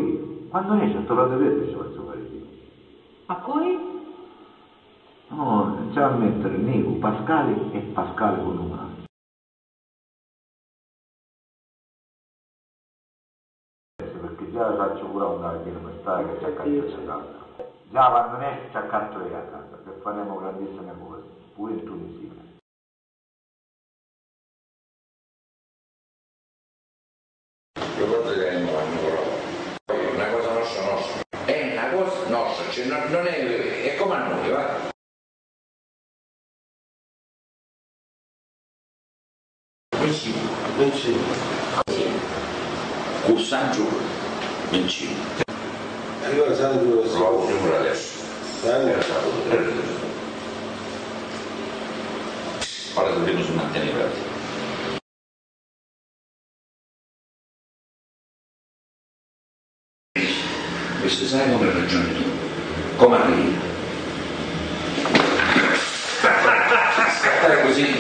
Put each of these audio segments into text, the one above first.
Quando ne c'è trovato verde ci faccio fare io. A cui? No, non c'è a mettere Nico, Pascale e Pascale con una. Perché già faccio pure una che non sta che c'è accanto a casa. Già quando ne c'è accanto a casa, che faremo grandissime cose, pure in Tunisia. Io penso che non vanno però. È una cosa nostra. È una cosa nostra, cioè non è come a noi, va? Benci. Cursaggio, Bencino. Allora sai dove si Lo pure adesso. Ora dobbiamo si mantenere. Questo sai come ragioni tu? Come arrivi? Scattare così?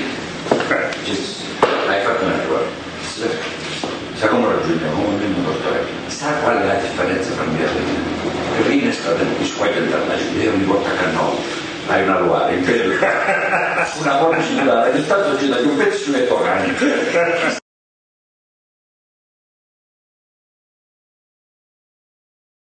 Hai fatto un errore. Sai come ragioniamo? Come abbiamo portato? Sa qual è la differenza tra me e te? Rina è stata in squadra internazionale, io mi porto a Cannolo, hai una Loire, in una volta ci dà, è stato ci dà un pezzo di Torani.